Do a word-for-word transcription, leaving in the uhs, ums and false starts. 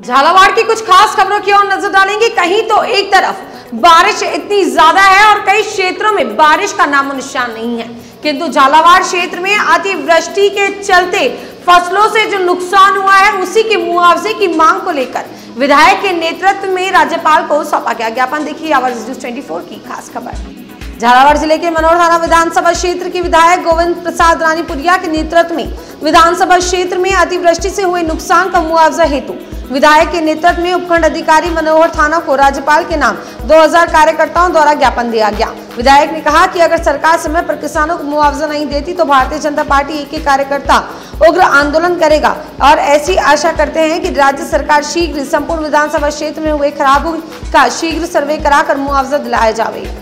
झालावाड़ की कुछ खास खबरों की ओर नजर डालेंगे। कहीं तो एक तरफ बारिश इतनी ज्यादा है और कई क्षेत्रों में बारिश का नामो निशान नहीं है, किंतु झालावाड़ क्षेत्र में अतिवृष्टि के चलते फसलों से जो नुकसान हुआ है उसी के मुआवजे की मांग को लेकर विधायक के नेतृत्व में राज्यपाल को सौंपा गया ज्ञापन। देखिए आवाज न्यूज़ चौबीस की खास खबर। झालावाड़ जिले के मनोर थाना विधानसभा क्षेत्र के विधायक गोविंद प्रसाद रानीपुरिया के नेतृत्व में विधानसभा क्षेत्र में अतिवृष्टि से हुए नुकसान का मुआवजा हेतु विधायक के नेतृत्व में उपखंड अधिकारी मनोहर थाना को राज्यपाल के नाम दो हज़ार कार्यकर्ताओं द्वारा ज्ञापन दिया गया। विधायक ने कहा कि अगर सरकार समय पर किसानों को मुआवजा नहीं देती तो भारतीय जनता पार्टी एक एक कार्यकर्ता उग्र आंदोलन करेगा और ऐसी आशा करते हैं कि राज्य सरकार शीघ्र संपूर्ण विधानसभा क्षेत्र में हुए खराबों का शीघ्र सर्वे कराकर मुआवजा दिलाया जाए।